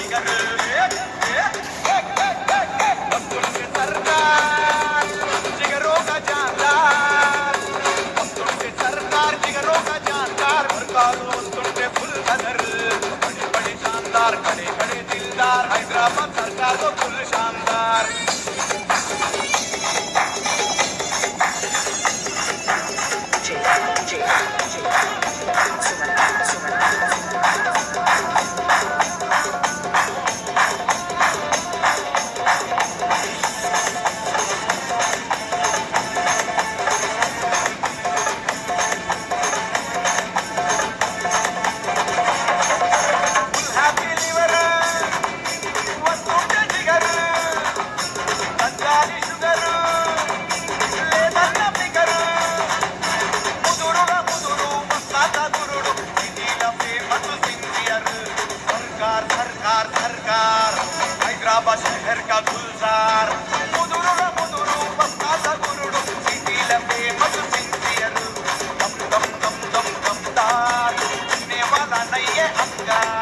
खड़े खड़े दिलदार हैदराबाद सरकार तो फुल शानदार सरकार हैदराबाद शहर का गुलजार मुदुरु बस्ता गुरुडु सिटीला फेमस सिंसियर दम दम दम दम दमदार वाला नहीं है अंगार